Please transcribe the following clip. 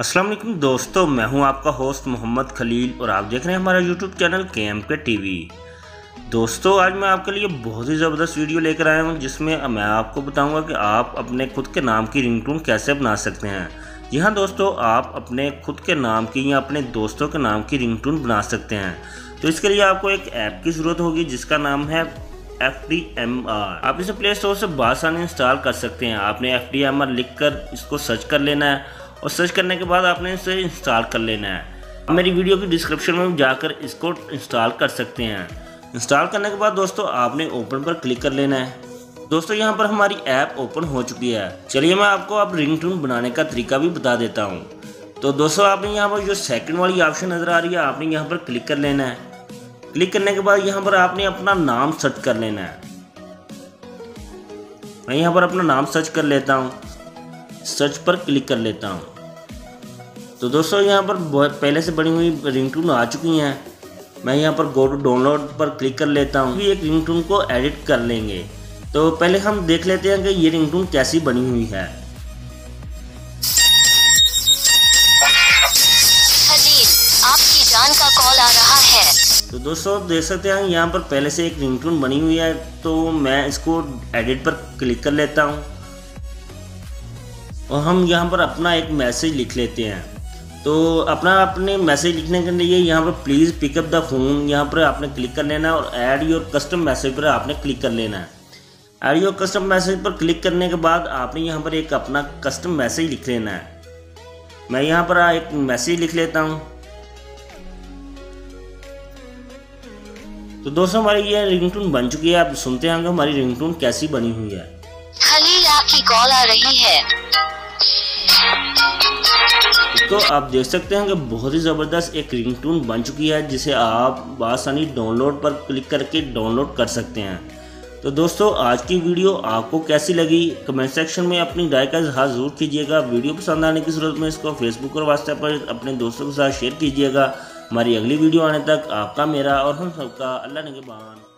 अस्सलाम वालेकुम दोस्तों, मैं हूं आपका होस्ट मोहम्मद खलील और आप देख रहे हैं हमारा यूट्यूब चैनल KMK टीवी। दोस्तों, आज मैं आपके लिए बहुत ही ज़बरदस्त वीडियो लेकर आया हूं जिसमें मैं आपको बताऊंगा कि आप अपने खुद के नाम की रिंगटोन कैसे बना सकते हैं। जी हाँ दोस्तों, आप अपने खुद के नाम की या अपने दोस्तों के नाम की रिंगटोन बना सकते हैं। तो इसके लिए आपको एक ऐप की ज़रूरत होगी जिसका नाम है FDMR। आप इसे प्ले स्टोर से बआसानी इंस्टॉल कर सकते हैं। आपने FDMR लिख कर इसको सर्च कर लेना है और सर्च करने के बाद आपने इसे इंस्टॉल कर लेना है। मेरी वीडियो की डिस्क्रिप्शन में जाकर इसको इंस्टॉल कर सकते हैं। इंस्टॉल करने के बाद दोस्तों आपने ओपन पर क्लिक कर लेना है। दोस्तों यहाँ पर हमारी ऐप ओपन हो चुकी है। चलिए मैं आपको अब रिंगटोन बनाने का तरीका भी बता देता हूँ। तो दोस्तों आपने यहाँ पर जो सेकंड वाली ऑप्शन नज़र आ रही है, आपने यहाँ पर क्लिक कर लेना है। क्लिक करने के बाद यहाँ पर आपने अपना नाम सर्च कर लेना है। मैं यहाँ पर अपना नाम सर्च कर लेता हूँ, सर्च पर क्लिक कर लेता हूँ। तो दोस्तों यहाँ पर पहले से बनी हुई रिंगटोन आ चुकी हैं। मैं यहाँ पर गो टू डाउनलोड पर क्लिक कर लेता हूँ। एक रिंगटोन को एडिट कर लेंगे। तो पहले हम देख लेते हैं कि ये रिंगटोन कैसी बनी हुई है। खलील, आपकी जान का कॉल आ रहा है। तो दोस्तों देख सकते हैं यहाँ पर पहले से एक रिंगटोन बनी हुई है। तो मैं इसको एडिट पर क्लिक कर लेता हूँ और हम यहाँ पर अपना एक मैसेज लिख लेते हैं। तो अपने मैसेज लिखने के लिए यहाँ पर प्लीज़ पिकअप द फ़ोन यहाँ पर आपने क्लिक कर लेना है और ऐड योर कस्टम मैसेज पर आपने क्लिक कर लेना है। ऐड योर कस्टम मैसेज पर क्लिक करने के बाद आपने यहाँ पर एक अपना कस्टम मैसेज लिख लेना है। मैं यहाँ पर एक मैसेज लिख लेता हूँ। तो दोस्तों हमारी ये रिंगटोन बन चुकी है। आप सुनते हैं कि हमारी रिंगटोन कैसी बनी हुई है। खलील, आपकी कॉल आ रही है। तो आप देख सकते हैं कि बहुत ही ज़बरदस्त एक रिंगटोन बन चुकी है जिसे आप बआसानी डाउनलोड पर क्लिक करके डाउनलोड कर सकते हैं। तो दोस्तों आज की वीडियो आपको कैसी लगी कमेंट सेक्शन में अपनी राय का इजहार ज़रूर कीजिएगा। वीडियो पसंद आने की सूरत में इसको फेसबुक और व्हाट्सएप पर अपने दोस्तों के साथ शेयर कीजिएगा। हमारी अगली वीडियो आने तक आपका, मेरा और हम सबका अल्लाह निगहबान।